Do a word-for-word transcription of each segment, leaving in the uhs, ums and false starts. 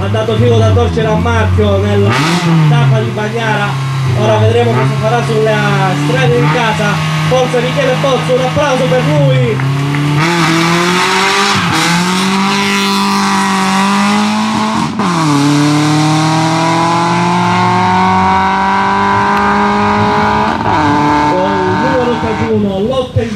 ha dato filo da torcere a Marchio nella tappa di Bagnara. Ora vedremo cosa farà sulle strade di casa. Forza Michele Bozzo, un applauso per lui. Lotta in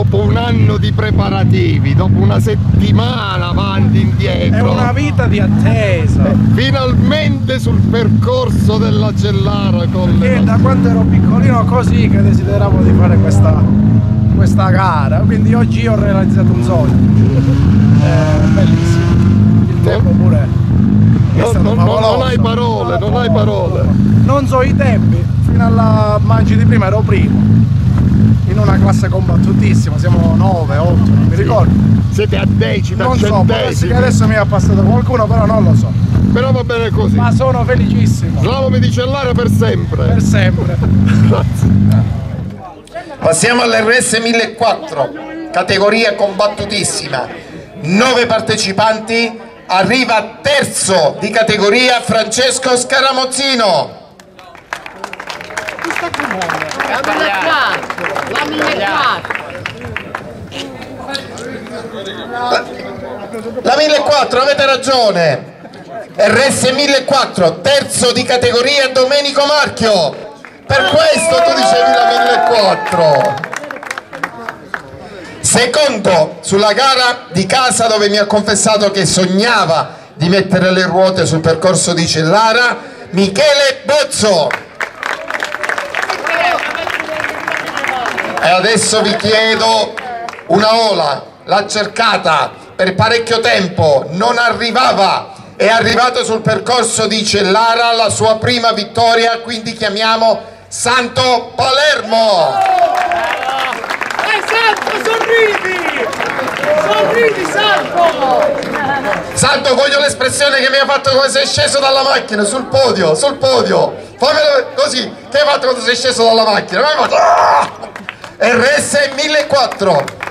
dopo un anno di preparativi, dopo una settimana avanti e indietro, è una vita di attesa, finalmente sul percorso della Cellara con e le... da quando ero piccolino così che desideravo di fare questa, questa gara, quindi oggi ho realizzato un sogno. È bellissimo, il tempo pure è no, stato no, favoloso. non hai parole, non hai parole. Non so i tempi, fino alla mangi di prima ero primo, in una classe combattutissima, siamo nove, otto, non mi ricordo. Siete a decimi, a Non so, può essere centesimi. che adesso mi ha passato qualcuno, però non lo so. Però va bene così. Ma sono felicissimo. Slalom di Cellara per sempre. Per sempre. Grazie. Passiamo all'R S millequattrocento, categoria combattutissima, nove partecipanti, arriva terzo di categoria Francesco Scaramozzino. La millequattrocento, la millequattrocento. La millequattrocento, avete ragione. R S millequattrocento, terzo di categoria Domenico Marchio. Per questo tu dicevi la millequattrocento. Secondo sulla gara di casa, dove mi ha confessato che sognava di mettere le ruote sul percorso di Cellara, Michele Bozzo. E adesso vi chiedo una ola, l'ha cercata per parecchio tempo, non arrivava, è arrivato sul percorso di Cellara, la sua prima vittoria, quindi chiamiamo Santo Palermo. Dai Santo, sorridi! Sorridi Santo! Santo, voglio l'espressione che mi ha fatto come sei sceso dalla macchina, sul podio, sul podio. Fammelo così, che hai fatto quando sei sceso dalla macchina? R S millequattrocento.